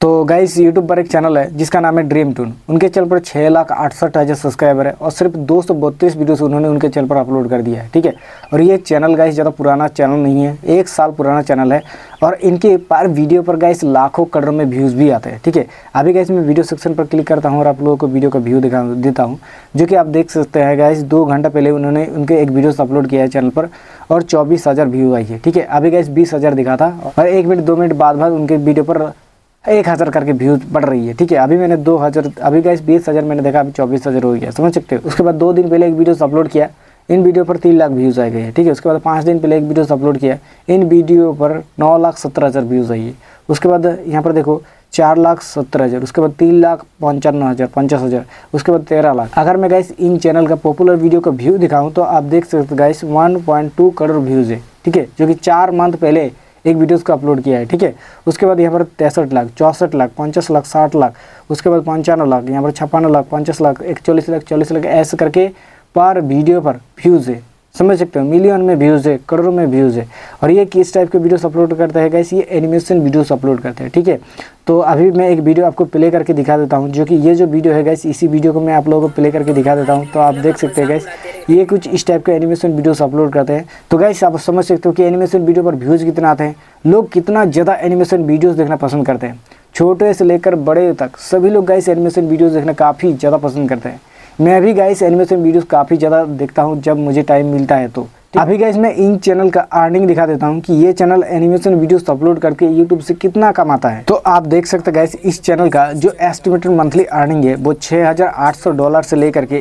तो guys YouTube पर एक चैनल है जिसका नाम है ड्रीम टून। उनके चैनल पर 6,68,000 सब्सक्राइबर है और सिर्फ 232 वीडियोस उन्होंने उनके चैनल पर अपलोड कर दिया है, ठीक है। और ये चैनल गाइस ज़्यादा पुराना चैनल नहीं है, 1 साल पुराना चैनल है और इनके पर वीडियो पर गाइस लाखों करोड़ों में व्यूज़ भी आते हैं, ठीक है। अभी गाइस मैं वीडियो सेक्शन पर क्लिक करता हूँ और आप लोगों को वीडियो का व्यू दिखा देता हूँ, जो कि आप देख सकते हैं गाइस 2 घंटा पहले उन्होंने उनके एक वीडियोस अपलोड किया है चैनल पर और 24,000 व्यू आई है, ठीक है। अभी गाइस 20,000 दिखा था और 1 मिनट 2 मिनट बाद उनके वीडियो पर 1,000 करके व्यूज बढ़ रही है, ठीक है। अभी मैंने 2,000, अभी गाइस 20,000 मैंने देखा, अभी 24,000 हो गया, समझ सकते हो। उसके बाद 2 दिन पहले एक वीडियो अपलोड किया, इन वीडियो पर 3 लाख व्यूज़ आए गए हैं, ठीक है। उसके बाद 5 दिन पहले एक वीडियो अपलोड किया, इन वीडियो पर 9,70,000 व्यूज़ आई है। उसके बाद यहाँ पर देखो 4,70,000, उसके बाद 3,55,000, 50,000, उसके बाद 13 लाख। अगर मैं गाइस इन चैनल का पॉपुलर वीडियो का व्यू दिखाऊँ तो आप देख सकते हो गाइस 1.2 करोड़ व्यूज़ है, ठीक है, जो कि 4 मंथ पहले एक वीडियोस को अपलोड किया है, ठीक है। उसके बाद यहाँ पर 63 लाख, 64 लाख, 50 लाख, 60 लाख, उसके बाद 55 लाख, यहाँ पर 56 लाख, 50 लाख, 41 लाख, 40 लाख, ऐसे करके पर वीडियो पर व्यूज़ है, समझ सकते हो। मिलियन में व्यूज़ है, करोड़ों में व्यूज़ है। और ये किस टाइप के वीडियोस अपलोड करते हैं गाइस, ये एनिमेशन वीडियोस अपलोड करते हैं, ठीक है। तो अभी मैं एक वीडियो आपको प्ले करके दिखा देता हूँ, जो कि ये जो वीडियो है गाइस, इसी वीडियो को मैं आप लोगों को प्ले करके दिखा देता हूँ। तो आप देख सकते हैं गाइस ये कुछ इस टाइप के एनिमेशन वीडियोस अपलोड करते हैं। तो गाइस आप समझ सकते हो कि एनिमेशन वीडियो पर व्यूज़ कितना आते हैं, लोग कितना ज़्यादा एनिमेशन वीडियोज़ देखना पसंद करते हैं। छोटे से लेकर बड़े तक सभी लोग गाइस एनिमेशन वीडियोज़ देखना काफ़ी ज़्यादा पसंद करते हैं। मैं भी गाइस एनिमेशन वीडियोस काफ़ी ज़्यादा देखता हूँ जब मुझे टाइम मिलता है। तो अभी गाइस मैं इन चैनल का अर्निंग दिखा देता हूँ कि ये चैनल एनिमेशन वीडियोस अपलोड करके यूट्यूब से कितना कमाता है। तो आप देख सकते हैं गाइस इस चैनल का जो एस्टिमेटेड मंथली अर्निंग है वो $6,800 से लेकर के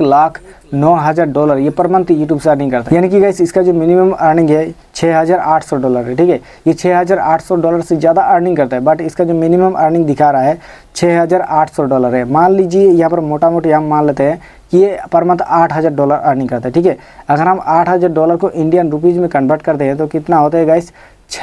$1,09,000 ये पर मंथ यूट्यूब से अर्निंग करता है। यानी कि गाइस इसका जो मिनिमम अर्निंग है $6,800 है, ठीक है। ये $6,800 से ज़्यादा अर्निंग करता है, बट इसका जो मिनिमम अर्निंग दिखा रहा है $6,800 है। मान लीजिए यहाँ पर मोटा मोटी हम मान लेते हैं कि ये पर मंथ $8,000 अर्निंग करता है, ठीक है। अगर हम $8,000 को इंडियन रुपीज़ में कन्वर्ट करते हैं तो कितना होता है गाइस,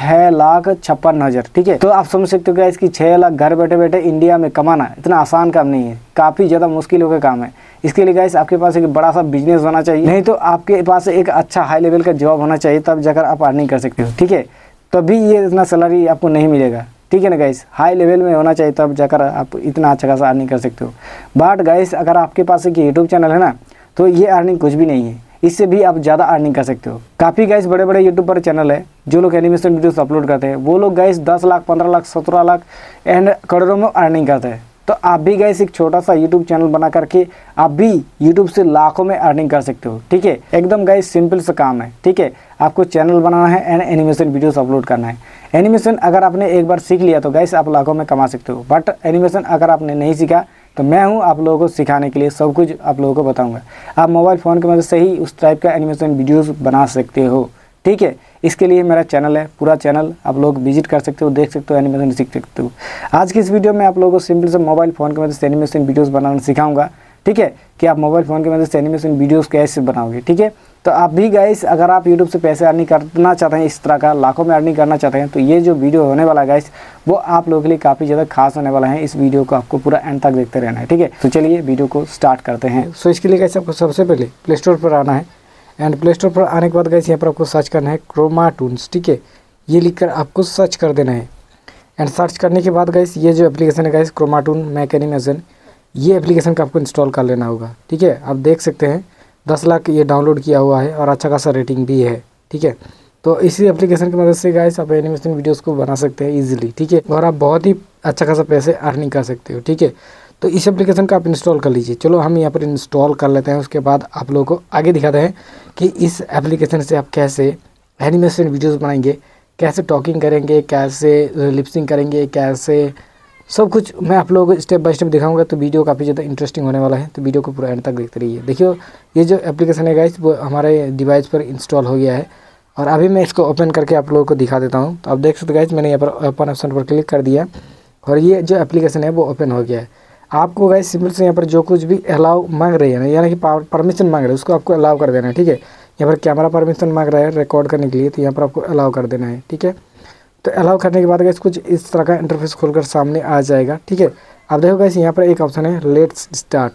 6,56,000, ठीक है। तो आप समझ सकते हो गाइस कि 6 लाख घर बैठे बैठे इंडिया में कमाना इतना आसान काम नहीं है, काफ़ी ज़्यादा मुश्किलों का काम है। इसके लिए गाइस आपके पास एक बड़ा सा बिजनेस होना चाहिए, नहीं तो आपके पास एक अच्छा हाई लेवल का जॉब होना चाहिए, तब जाकर आप अर्निंग कर सकते हो, ठीक है। तभी ये इतना सैलरी आपको नहीं मिलेगा, ठीक है ना गाइस। हाई लेवल में होना चाहिए तब जाकर आप इतना अच्छा खासा अर्निंग कर सकते हो। बट गाइस अगर आपके पास एक यूट्यूब चैनल है ना, तो ये अर्निंग कुछ भी नहीं है, इससे भी आप ज़्यादा अर्निंग कर सकते हो। काफ़ी गाइस बड़े बड़े यूट्यूब पर चैनल है जो लोग एनिमेशन वीडियोस अपलोड करते हैं, वो लोग गाइस 10 लाख, 15 लाख, 17 लाख एंड करोड़ों में अर्निंग करते हैं। तो आप भी गाइस एक छोटा सा यूट्यूब चैनल बना करके आप भी यूट्यूब से लाखों में अर्निंग कर सकते हो, ठीक है। एकदम गाइस सिंपल सा काम है, ठीक है। आपको चैनल बनाना है एंड एनिमेशन वीडियोस अपलोड करना है। एनिमेशन अगर आपने एक बार सीख लिया तो गाइस आप लाखों में कमा सकते हो। बट एनिमेशन अगर आपने नहीं सीखा तो मैं हूं आप लोगों को सिखाने के लिए, सब कुछ आप लोगों को बताऊंगा। आप मोबाइल फ़ोन की मदद से ही उस टाइप का एनिमेशन वीडियोस बना सकते हो, ठीक है। इसके लिए मेरा चैनल है, पूरा चैनल आप लोग विजिट कर सकते हो, देख सकते हो, एनिमेशन सीख सकते हो। आज की इस वीडियो में आप लोगों को सिंपल से मोबाइल फ़ोन की मदद से एनिमेशन वीडियोस बनाना सिखाऊंगा, ठीक है, कि आप मोबाइल फ़ोन की मदद से एनिमेशन वीडियोस कैसे बनाओगे, ठीक है। तो आप भी गाइस अगर आप यूट्यूब से पैसे अर्निंग करना चाहते हैं, इस तरह का लाखों में अर्निंग करना चाहते हैं, तो ये जो वीडियो होने वाला है गाइस वो आप लोगों के लिए काफ़ी ज़्यादा खास होने वाला है। इस वीडियो को आपको पूरा एंड तक देखते रहना है, ठीक है। तो चलिए वीडियो को स्टार्ट करते हैं। सो इसके लिए गाइस आपको सबसे पहले प्ले स्टोर पर आना है एंड प्ले स्टोर पर आने के बाद गाइस यहाँ पर आपको सर्च करना है क्रोमा टून्स, ठीक है। ये लिखकर आपको सर्च कर देना है एंड सर्च करने के बाद गाइस ये जो एप्लीकेशन है guys chroma toon mac animation, ये एप्लीकेशन का आपको इंस्टॉल कर लेना होगा, ठीक है। आप देख सकते हैं 10 लाख ये डाउनलोड किया हुआ है और अच्छा खासा रेटिंग भी है, ठीक है। तो इसी एप्लीकेशन की मदद से गाइस आप एनिमेशन वीडियोस को बना सकते हैं इजीली, ठीक है। और आप बहुत ही अच्छा खासा पैसे अर्निंग कर सकते हो, ठीक है। तो इस एप्लीकेशन का आप इंस्टॉल कर लीजिए। चलो हम यहाँ पर इंस्टॉल कर लेते हैं, उसके बाद आप लोगों को आगे दिखाते हैं कि इस एप्लीकेशन से आप कैसे एनिमेशन वीडियोस बनाएंगे, कैसे टॉकिंग करेंगे, कैसे लिपसिंग करेंगे, कैसे सब कुछ मैं आप लोगों को स्टेप बाय स्टेप दिखाऊंगा। तो वीडियो काफ़ी ज़्यादा इंटरेस्टिंग होने वाला है, तो वीडियो को पूरा एंड तक देखते रहिए। देखियो ये जो एप्लीकेशन है गाइस वो हमारे डिवाइस पर इंस्टॉल हो गया है और अभी मैं इसको ओपन करके आप लोगों को दिखा देता हूँ। तो आप देख सकते गाइस मैंने यहाँ पर ओपन ऑप्शन पर क्लिक कर दिया और ये जो एप्लीकेशन है वो ओपन हो गया है। आपको गाइस सिंपल से यहाँ पर जो कुछ भी अलाउ मांग रही है ना, यानी कि परमिशन मांग रहे हैं, उसको आपको अलाउ कर देना है, ठीक है। यहाँ पर कैमरा परमिशन मांग रहा है रिकॉर्ड करने के लिए, तो यहाँ पर आपको अलाउ कर देना है, ठीक है। तो अलाउ करने के बाद गाइस कुछ इस तरह का इंटरफेस खोलकर सामने आ जाएगा, ठीक है। आप देखो गाइस यहाँ पर एक ऑप्शन है लेट्स स्टार्ट,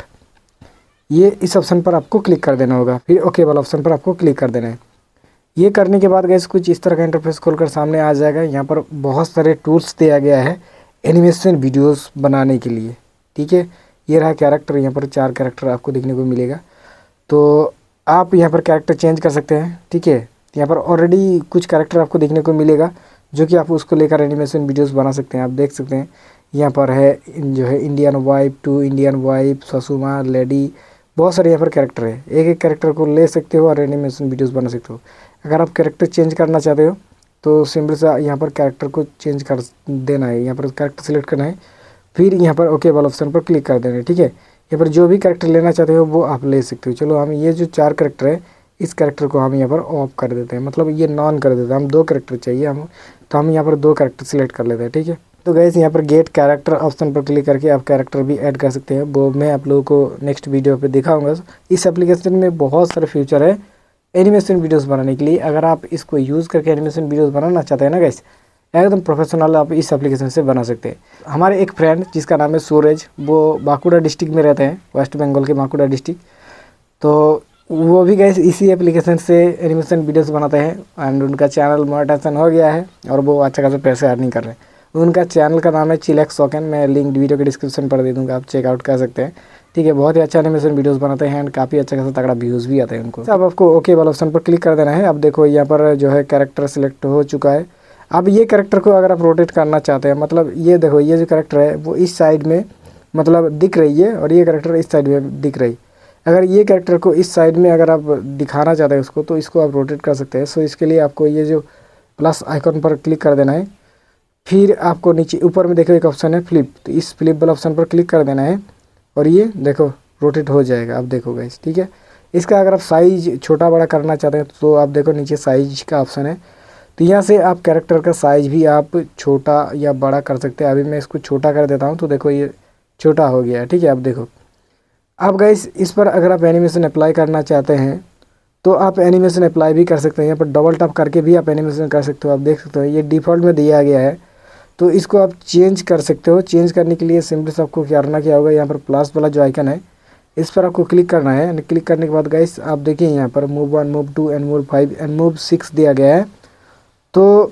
ये इस ऑप्शन पर आपको क्लिक कर देना होगा, फिर ओके वाला ऑप्शन पर आपको क्लिक कर देना है। ये करने के बाद गाइस कुछ इस तरह का इंटरफेस खोलकर सामने आ जाएगा। यहाँ पर बहुत सारे टूल्स दिया गया है एनिमेशन वीडियोस बनाने के लिए, ठीक है। ये रहा कैरेक्टर, यहाँ पर 4 कैरेक्टर आपको देखने को मिलेगा। तो आप यहाँ पर कैरेक्टर चेंज कर सकते हैं, ठीक है। यहाँ पर ऑलरेडी कुछ कैरेक्टर आपको देखने को मिलेगा जो कि आप उसको लेकर एनिमेशन वीडियोस बना सकते हैं। आप देख सकते हैं यहाँ पर है जो है इंडियन वाइफ, 2 इंडियन वाइफ, ससुमा, लेडी, बहुत सारे यहाँ पर कैरेक्टर है। एक एक कैरेक्टर को ले सकते हो और एनिमेशन वीडियोस बना सकते हो। अगर आप कैरेक्टर चेंज करना चाहते हो तो सिंपल सा यहाँ पर कैरेक्टर को चेंज कर देना है, यहाँ पर कैरेक्टर सेलेक्ट करना है, फिर यहाँ पर ओके वाला ऑप्शन पर क्लिक कर देना है, ठीक है। यहाँ पर जो भी कैरेक्टर लेना चाहते हो वो आप ले सकते हो। चलो हम ये जो 4 कैरेक्टर है इस कैरेक्टर को हम यहाँ पर ऑफ कर देते हैं, मतलब ये नॉन कर देते हैं। हम 2 कैरेक्टर चाहिए हम, तो हम यहाँ पर 2 कैरेक्टर सेलेक्ट कर लेते हैं, ठीक है। तो गाइस यहाँ पर गेट कैरेक्टर ऑप्शन पर क्लिक करके आप कैरेक्टर भी ऐड कर सकते हैं। वो मैं आप लोगों को नेक्स्ट वीडियो पे दिखाऊंगा। इस एप्लीकेशन में बहुत सारे फीचर है एनिमेशन वीडियोस बनाने के लिए। अगर आप इसको यूज़ करके एनिमेशन वीडियोस बनाना चाहते हैं ना गाइस, एकदम प्रोफेशनल आप इस एप्लीकेशन से बना सकते हैं। हमारे एक फ्रेंड जिसका नाम है सूरज, वो बांकुड़ा डिस्ट्रिक्ट में रहते हैं, वेस्ट बंगाल के बांकुड़ा डिस्ट्रिक्ट। तो वो भी गाइस इसी एप्लीकेशन से एनिमेशन वीडियोस बनाते हैं एंड उनका चैनल मोनेटाइजेशन हो गया है और वो अच्छा खासा पैसे अर्निंग कर रहे हैं। उनका चैनल का नाम है चिलैक्स सॉकेन, मैं लिंक वीडियो के डिस्क्रिप्शन पर दे दूँगा, आप चेकआउट कर सकते हैं, ठीक है। बहुत ही अच्छा एनिमेशन वीडियोस बनाते हैं एंड काफ़ी अच्छा खासा तगड़ा व्यूज़ भी आते हैं उनको। अब आपको ओके वाला ऑप्शन पर क्लिक कर देना है। अब देखो यहाँ पर जो है कैरेक्टर सिलेक्ट हो चुका है। अब ये कैरेक्टर को अगर आप रोटेट करना चाहते हैं, मतलब ये देखो ये जो कैरेक्टर है वो इस साइड में मतलब दिख रही है और ये कैरेक्टर इस साइड में दिख रही। अगर ये कैरेक्टर को इस साइड में अगर आप दिखाना चाहते हैं उसको, तो इसको आप रोटेट कर सकते हैं। सो इसके लिए आपको ये जो प्लस आइकॉन पर क्लिक कर देना है, फिर आपको नीचे ऊपर में देखो एक ऑप्शन है फ्लिप, तो इस फ्लिप वाला ऑप्शन पर क्लिक कर देना है और ये देखो रोटेट हो जाएगा। आप देखो गाइस, ठीक है। इसका अगर आप साइज़ छोटा बड़ा करना चाहते हैं तो आप देखो नीचे साइज का ऑप्शन है, तो यहाँ से आप कैरेक्टर का साइज़ भी आप छोटा या बड़ा कर सकते हैं। अभी मैं इसको छोटा कर देता हूँ, तो देखो ये छोटा हो गया है, ठीक है। आप देखो अब गाइस इस पर अगर आप एनिमेशन अप्लाई करना चाहते हैं तो आप एनिमेशन अप्लाई भी कर सकते हैं। यहाँ पर डबल टैप करके भी आप एनिमेशन कर सकते हो। आप देख सकते हो ये डिफ़ॉल्ट में दिया गया है, तो इसको आप चेंज कर सकते हो। चेंज करने के लिए सिंपल से आपको क्या करना क्या होगा, यहाँ पर प्लस वाला जो आइकन है इस पर आपको क्लिक करना है। एंड क्लिक करने के बाद गाइस आप देखिए यहाँ पर move 1, move 2 and move 5 and move 6 दिया गया है, तो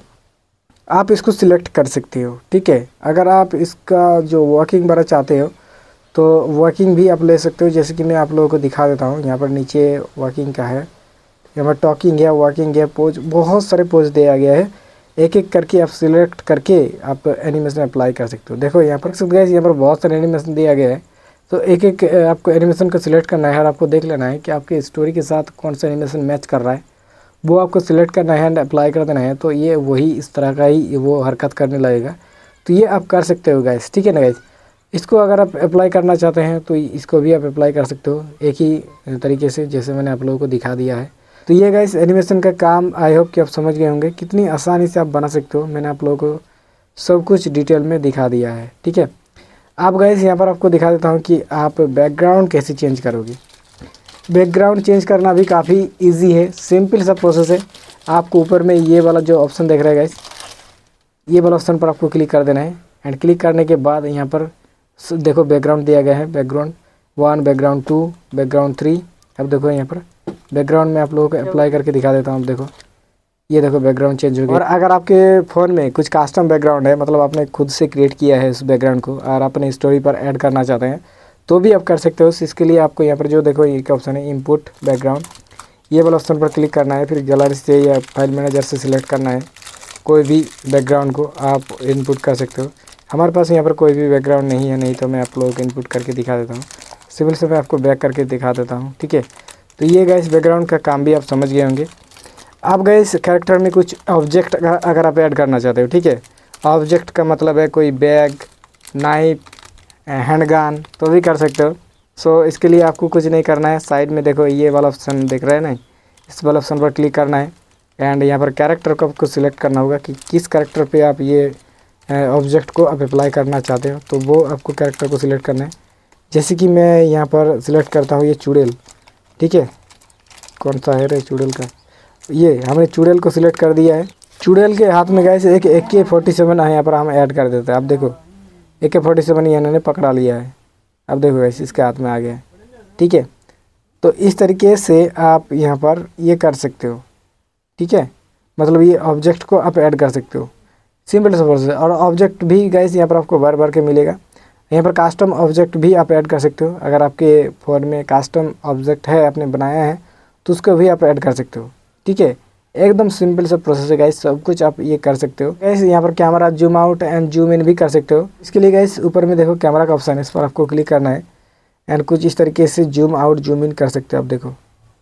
आप इसको सिलेक्ट कर सकते हो, ठीक है। अगर आप इसका जो वर्किंग वाला चाहते हो तो वर्किंग भी आप ले सकते हो, जैसे कि मैं आप लोगों को दिखा देता हूँ। यहाँ पर नीचे वर्किंग का है, यहाँ पर टॉकिंग है, वर्किंग है, पोज, बहुत सारे पोज दिया गया है। एक एक करके आप सिलेक्ट करके आप एनिमेशन अप्लाई कर सकते हो। देखो यहाँ पर गाइस यहाँ पर बहुत सारे एनिमेशन दिया गया है, तो एक एक आपको एनिमेशन को सिलेक्ट करना है और आपको देख लेना है कि आपके स्टोरी के साथ कौन सा एनिमेशन मैच कर रहा है, वो आपको सिलेक्ट करना है एंड अप्लाई कर देना है। तो ये वही इस तरह का ही वो हरकत करने लगेगा, तो ये आप कर सकते हो गाइस, ठीक है ना गाइस। इसको अगर आप अप्लाई करना चाहते हैं तो इसको भी आप अप्लाई कर सकते हो एक ही तरीके से, जैसे मैंने आप लोगों को दिखा दिया है। तो ये गाइस एनिमेशन का काम आई होप कि आप समझ गए होंगे कितनी आसानी से आप बना सकते हो। मैंने आप लोगों को सब कुछ डिटेल में दिखा दिया है, ठीक है। आप गाइस यहाँ पर आपको दिखा देता हूँ कि आप बैकग्राउंड कैसे चेंज करोगे। बैकग्राउंड चेंज करना भी काफ़ी ईजी है, सिंपल सा प्रोसेस है। आपको ऊपर में ये वाला जो ऑप्शन देख रहे हैं गाइस, ये वाला ऑप्शन पर आपको क्लिक कर देना है एंड क्लिक करने के बाद यहाँ पर देखो बैकग्राउंड दिया गया है, बैकग्राउंड 1, बैकग्राउंड 2, बैकग्राउंड 3। अब देखो यहाँ पर बैकग्राउंड में आप लोगों को अप्लाई करके दिखा देता हूँ। देखो ये देखो बैकग्राउंड चेंज हो गया। और अगर आपके फ़ोन में कुछ कस्टम बैकग्राउंड है, मतलब आपने खुद से क्रिएट किया है इस बैकग्राउंड को और अपने स्टोरी पर ऐड करना चाहते हैं तो भी आप कर सकते हो। इसके लिए आपको यहाँ पर जो देखो ये क्या ऑप्शन है इनपुट बैकग्राउंड, ये वाला ऑप्शन पर क्लिक करना है, फिर गैलरी से या फाइल मैनेजर से सिलेक्ट करना है। कोई भी बैकग्राउंड को आप इनपुट कर सकते हो। हमारे पास यहाँ पर कोई भी बैकग्राउंड नहीं है, नहीं तो मैं आप लोगों को इनपुट करके दिखा देता हूँ। सिंपल से मैं आपको बैक करके दिखा देता हूँ, ठीक है। तो ये गाइस बैकग्राउंड का काम भी आप समझ गए होंगे। आप गाइस कैरेक्टर में कुछ ऑब्जेक्ट अगर आप ऐड करना चाहते हो, ठीक है। ऑब्जेक्ट का मतलब है कोई बैग, नाइफ, हैंडगन, तो भी कर सकते हो। सो इसके लिए आपको कुछ नहीं करना है। साइड में देखो ये वाला ऑप्शन दिख रहा है ना, इस वाला ऑप्शन पर क्लिक करना है एंड यहाँ पर कैरेक्टर को आपको सिलेक्ट करना होगा कि किस कैरेक्टर पे आप ये ऑब्जेक्ट को आप अप्लाई करना चाहते हो। तो वो आपको कैरेक्टर को सिलेक्ट करना है। जैसे कि मैं यहाँ पर सिलेक्ट करता हूँ ये चुड़ैल, ठीक है। कौन सा है रे चुड़ैल का, ये हमने चुड़ैल को सिलेक्ट कर दिया है। चुड़ैल के हाथ में गाइस एक AK-47 है, यहाँ पर हम ऐड कर देते हैं। आप देखो AK-47 ये इन्होंने पकड़ा लिया है। अब देखो गाइस इसके हाथ में आ गया है, ठीक है। तो इस तरीके से आप यहाँ पर ये कर सकते हो, ठीक है। मतलब ये ऑब्जेक्ट को आप ऐड कर सकते हो। सिंपल सा प्रोसेस है। और ऑब्जेक्ट भी गाइस यहाँ पर आपको भर भर के मिलेगा। यहाँ पर कस्टम ऑब्जेक्ट भी आप ऐड कर सकते हो। अगर आपके फ़ोन में कस्टम ऑब्जेक्ट है, आपने बनाया है, तो उसको भी आप ऐड कर सकते हो। ठीक है, एकदम सिंपल सा प्रोसेस है गाइस, सब कुछ आप ये कर सकते हो। गाइस यहाँ पर camera zoom out and zoom in भी कर सकते हो। इसके लिए गाइस ऊपर में देखो कैमरा का ऑप्शन है, इस पर आपको क्लिक करना है एंड कुछ इस तरीके से जूम आउट जूम इन कर सकते हो। आप देखो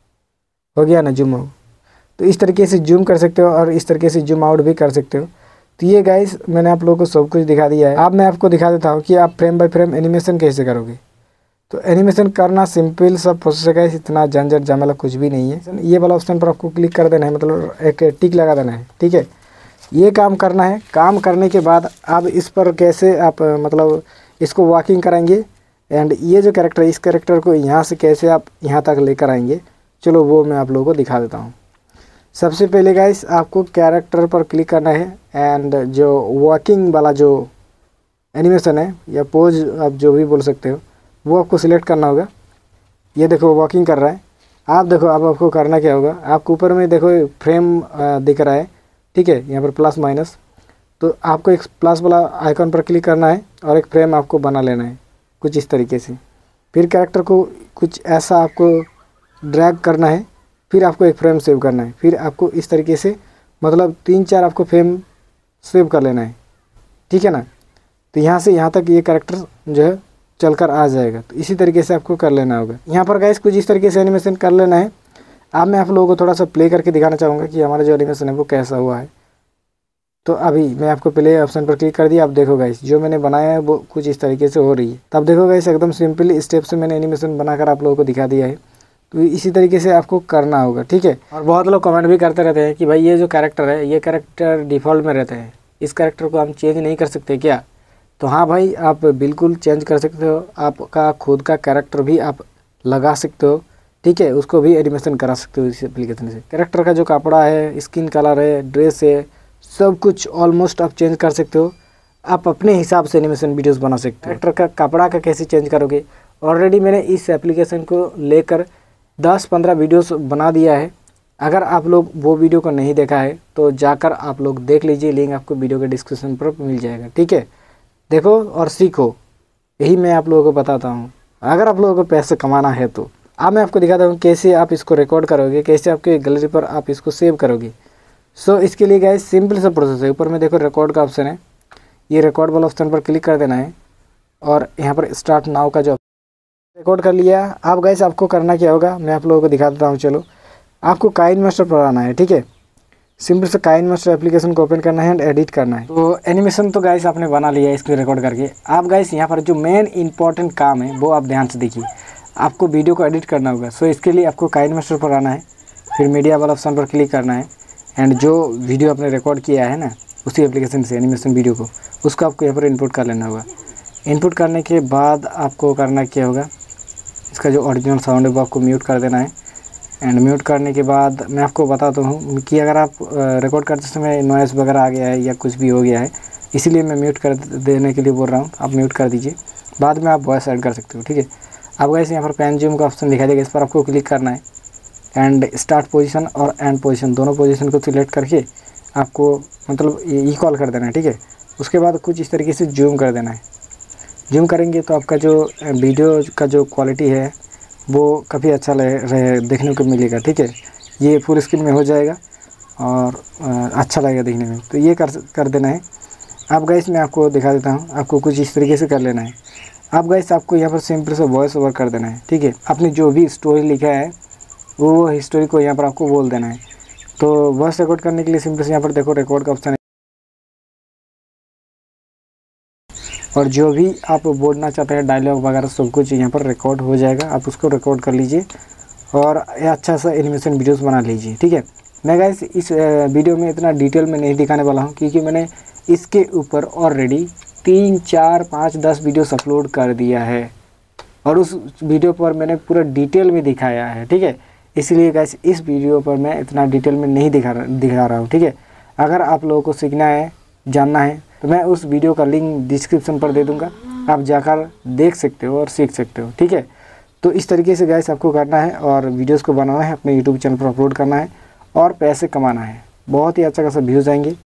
हो गया ना जूम आउट, तो इस तरीके से जूम कर सकते हो और इस तरीके से जूम आउट भी कर सकते हो। तो ये गाइस मैंने आप लोगों को सब कुछ दिखा दिया है। अब मैं आपको दिखा देता हूँ कि आप फ्रेम बाय फ्रेम एनिमेशन कैसे करोगे। तो एनिमेशन करना सिंपल सब प्रोसेस है गाइस, इतना झंझट झमेला कुछ भी नहीं है। ये वाला ऑप्शन पर आपको क्लिक कर देना है, मतलब एक टिक लगा देना है। ठीक है, ये काम करना है। काम करने के बाद अब इस पर कैसे आप मतलब इसको वॉकिंग कराएंगे एंड ये जो कैरेक्टर है, इस कैरेक्टर को यहाँ से कैसे आप यहाँ तक लेकर आएंगे, चलो वो मैं आप लोगों को दिखा देता हूँ। सबसे पहले गाइस आपको कैरेक्टर पर क्लिक करना है एंड जो वॉकिंग वाला जो एनिमेशन है या पोज आप जो भी बोल सकते हो, वो आपको सिलेक्ट करना होगा। ये देखो वॉकिंग कर रहा है। आप देखो अब आपको करना क्या होगा, आपको ऊपर में देखो फ्रेम दिख रहा है। ठीक है, यहाँ पर प्लस माइनस, तो आपको एक प्लस वाला आइकॉन पर क्लिक करना है और एक फ्रेम आपको बना लेना है कुछ इस तरीके से। फिर कैरेक्टर को कुछ ऐसा आपको ड्रैग करना है, फिर आपको एक फ्रेम सेव करना है। फिर आपको इस तरीके से मतलब 3-4 आपको फ्रेम सेव कर लेना है। ठीक है ना, तो यहाँ से यहाँ तक ये कैरेक्टर जो है चलकर आ जाएगा। तो इसी तरीके से आपको कर लेना होगा। यहाँ पर गाइस कुछ इस तरीके से एनिमेशन कर लेना है। अब मैं आप लोगों को थोड़ा सा प्ले करके दिखाना चाहूँगा कि हमारा जो एनिमेशन है वो कैसा हुआ है। तो अभी मैं आपको प्ले ऑप्शन पर क्लिक कर दिया। अब देखो गाइस जो मैंने बनाया है वो कुछ इस तरीके से हो रही है। तब देखो गाइस एकदम सिंपल स्टेप से मैंने एनिमेशन बनाकर आप लोगों को दिखा दिया है। तो इसी तरीके से आपको करना होगा। ठीक है, और बहुत लोग कमेंट भी करते रहते हैं कि भाई ये जो कैरेक्टर है ये कैरेक्टर डिफ़ॉल्ट में रहते हैं, इस कैरेक्टर को हम चेंज नहीं कर सकते क्या। तो हाँ भाई, आप बिल्कुल चेंज कर सकते हो। आपका खुद का कैरेक्टर भी आप लगा सकते हो। ठीक है, उसको भी एनिमेशन करा सकते हो इस एप्लीकेशन से। कैरेक्टर का जो कपड़ा है, स्किन कलर है, ड्रेस है, सब कुछ ऑलमोस्ट आप चेंज कर सकते हो। आप अपने हिसाब से एनिमेशन वीडियोस बना सकते हो। कैरेक्टर का कपड़ा का कैसे चेंज करोगे, ऑलरेडी मैंने इस एप्लीकेशन को लेकर 10-15 वीडियोस बना दिया है। अगर आप लोग वो वीडियो को नहीं देखा है तो जाकर आप लोग देख लीजिए, लिंक आपको वीडियो के डिस्क्रिप्शन पर मिल जाएगा। ठीक है, देखो और सीखो, यही मैं आप लोगों को बताता हूँ अगर आप लोगों को पैसे कमाना है तो। अब मैं आपको दिखाता हूँ कैसे आप इसको रिकॉर्ड करोगे, कैसे आपके गैलरी पर आप इसको सेव करोगे। सो इसके लिए गाइस सिंपल सा प्रोसेस है। ऊपर में देखो रिकॉर्ड का ऑप्शन है, ये रिकॉर्ड वाला ऑप्शन पर क्लिक कर देना है और यहाँ पर स्टार्ट नाउ का जो रिकॉर्ड कर लिया। अब गाइस आपको करना क्या होगा मैं आप लोगों को दिखा देता हूँ। चलो, आपको काइनमास्टर पर आना है। ठीक है, सिंपल से काइनमास्टर एप्लीकेशन को ओपन करना है एंड एडिट करना है। तो एनिमेशन तो गाइस आपने बना लिया है इसको रिकॉर्ड करके। आप गाइस यहाँ पर जो मेन इंपॉर्टेंट काम है वो आप ध्यान से देखिए, आपको वीडियो को एडिट करना होगा। सो इसके लिए आपको काइनमास्टर पर आना है, फिर मीडिया वाला ऑप्शन पर क्लिक करना है एंड जो वीडियो आपने रिकॉर्ड किया है ना उसी एप्लीकेशन से एनिमेशन वीडियो को, उसको आपको यहाँ पर इनपुट कर लेना होगा। इनपुट करने के बाद आपको करना क्या होगा, इसका जो ओरिजिनल साउंड है वो आपको म्यूट कर देना है। एंड म्यूट करने के बाद मैं आपको बताता हूँ कि अगर आप रिकॉर्ड करते समय नॉइज़ वगैरह आ गया है या कुछ भी हो गया है, इसीलिए मैं म्यूट कर देने के लिए बोल रहा हूँ। आप म्यूट कर दीजिए, बाद में आप वॉइस ऐड कर सकते हो। ठीक है, अब गाइस यहाँ पर पैन जूम का ऑप्शन दिखाई देगा, इस पर आपको क्लिक करना है एंड स्टार्ट पोजीशन और एंड पोजीशन दोनों पोजीशन को सिलेक्ट करके आपको मतलब इक्वल कर देना है। ठीक है, उसके बाद कुछ इस तरीके से जूम कर देना है। जूम करेंगे तो आपका जो वीडियो का जो क्वालिटी है वो काफ़ी अच्छा रहे देखने को मिलेगा। ठीक है, ये फुल स्क्रीन में हो जाएगा और अच्छा लगेगा देखने में। तो ये कर देना है। अब गाइस मैं आपको दिखा देता हूँ, आपको कुछ इस तरीके से कर लेना है। अब गाइस आपको यहाँ पर सिंपल से वॉइस ओवर कर देना है। ठीक है, आपने जो भी स्टोरी लिखा है वो हिस्टोरी को यहाँ पर आपको बोल देना है। तो वॉइस रिकॉर्ड करने के लिए सिंपल से यहाँ पर देखो रिकॉर्ड का ऑप्शन है और जो भी आप बोलना चाहते हैं डायलॉग वगैरह सब कुछ यहाँ पर रिकॉर्ड हो जाएगा। आप उसको रिकॉर्ड कर लीजिए और अच्छा सा एनिमेशन वीडियोस बना लीजिए। ठीक है, मैं गाइस इस वीडियो में इतना डिटेल में नहीं दिखाने वाला हूँ क्योंकि मैंने इसके ऊपर ऑलरेडी 3, 4, 5, 10 वीडियोस अपलोड कर दिया है और उस वीडियो पर मैंने पूरा डिटेल में दिखाया है। ठीक है, इसलिए गाइस इस वीडियो पर मैं इतना डिटेल में नहीं दिखा रहा हूँ। ठीक है, अगर आप लोगों को सीखना है, जानना है, तो मैं उस वीडियो का लिंक डिस्क्रिप्शन पर दे दूंगा, आप जाकर देख सकते हो और सीख सकते हो। ठीक है, तो इस तरीके से गाइस आपको करना है और वीडियोस को बनाना है, अपने यूट्यूब चैनल पर अपलोड करना है और पैसे कमाना है। बहुत ही अच्छा खासा व्यूज़ आएंगे।